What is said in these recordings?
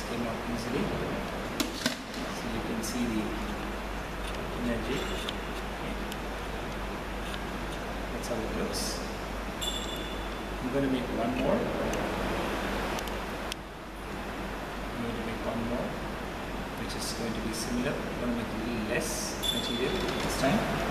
came out easily. So you can see the energy. That's how it looks. I'm going to make one more. I'm going to make one more, which is going to be similar. I'm going to make a little less material this time.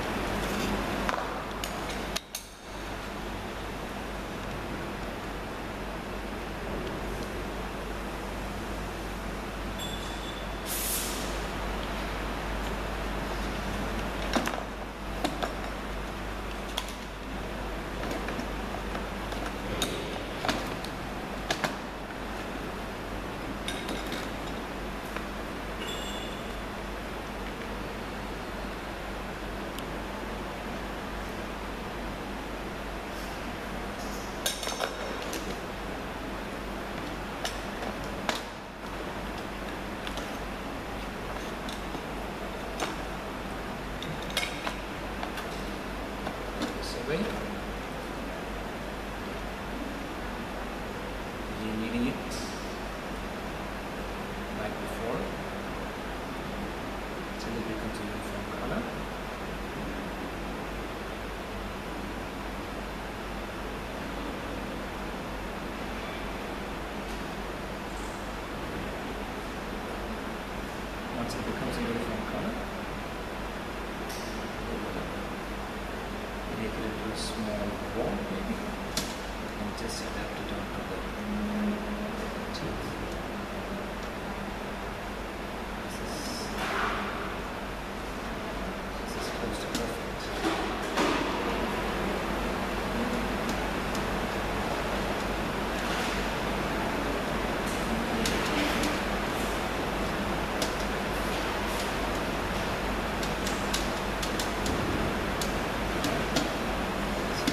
Way. You're kneading it like before till it becomes a uniform color. Once it becomes a uniform color, make it into a small ball maybe and just adapt it onto the teeth. This is close to perfect.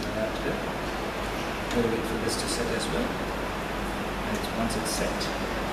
We'll wait for this to set as well, and once it's set,